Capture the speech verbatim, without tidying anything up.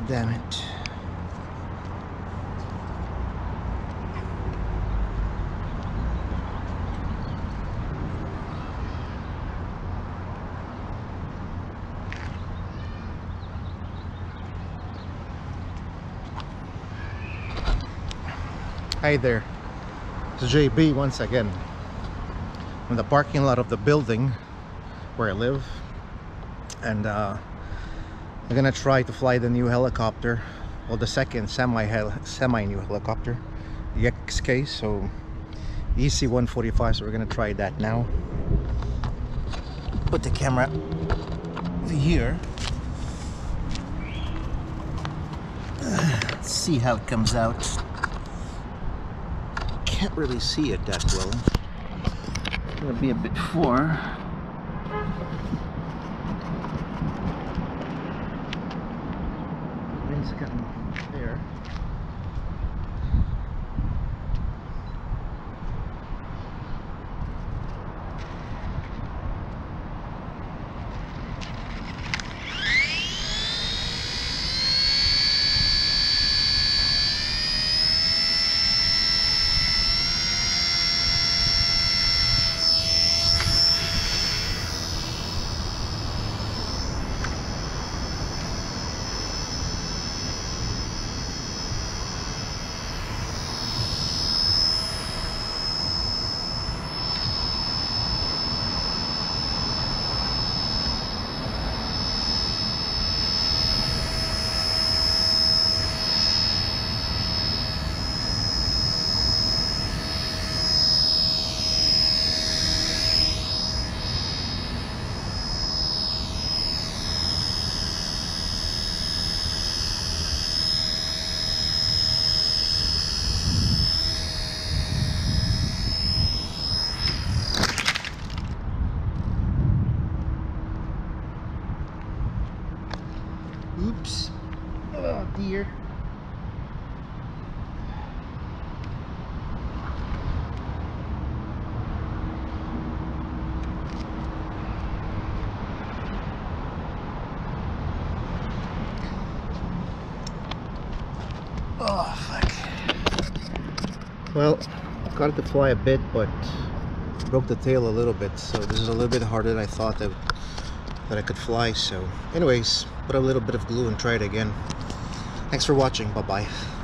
God damn it. Hi there, it's J B once again. In the parking lot of the building where I live, and uh, I'm gonna try to fly the new helicopter, well, the second semi hel semi new helicopter, the X K, so E C one forty-five. So we're gonna try that now. Put the camera over here. Let's see how it comes out. Can't really see it that well. It's gonna be a bit far. Wind's coming there. Oops. Oh dear. Oh fuck. Well, got it to fly a bit, but broke the tail a little bit, so this is a little bit harder than I thought that that I could fly. So anyways, put a little bit of glue and try it again. Thanks for watching. Bye bye.